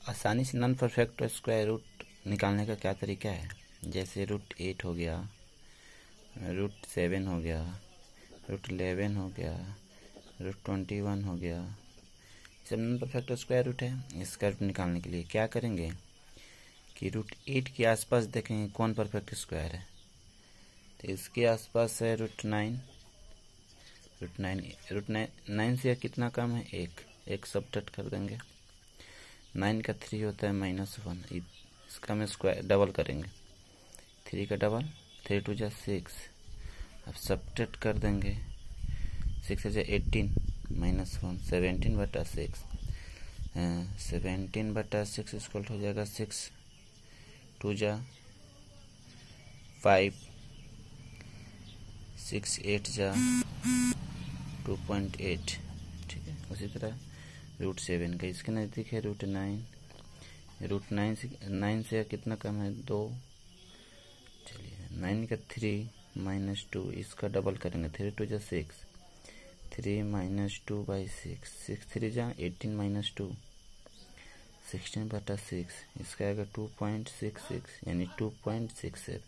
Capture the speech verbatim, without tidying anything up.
आसानी से non perfect square root निकालने का क्या तरीका है। जैसे रूट एट हो गया, रूट सेवन हो गया, रूट इलेवन हो गया, रूट ट्वेंटी वन हो गया, सब नॉन परफेक्ट स्क्वायर रूट है। इसका रूट निकालने के लिए क्या करेंगे कि रूट एट के आसपास देखेंगे कौन परफेक्ट स्क्वायर है। तो इसके आसपास है root nine, root nine root nine nine से कितना कम है, एक एक सब्ट्रैक्ट कर देंगे। नाइन का थ्री होता है माइनस वन, इसका हम स्क्वायर डबल करेंगे। थ्री का डबल, थ्री टू जा सिक्स, अब सब्ट्रैक्ट कर देंगे। सिक्स जा एटीन माइनस वन, सेवेंटीन बटा सिक्स, सेवेंटीन बटा सिक्स इक्वल हो जाएगा सिक्स, टू जा फाइव, सिक्स एट जा टू पॉइंट एट। ठीक है, उसी तरह रूट सेवन का इसके नज़दीक है रूट नाइन, रूट नाइन से नाइन से कितना कम है, दो। चलिए नाइन का थ्री माइनस टू, इसका डबल करेंगे। थ्री टू जा six, three minus two by six, six three जा एटीन माइनस टू, सिक्सटीन बटा सिक्स, इसका आएगा टू पॉइंट सिक्स सिक्स यानी टू पॉइंट सिक्स सेवन।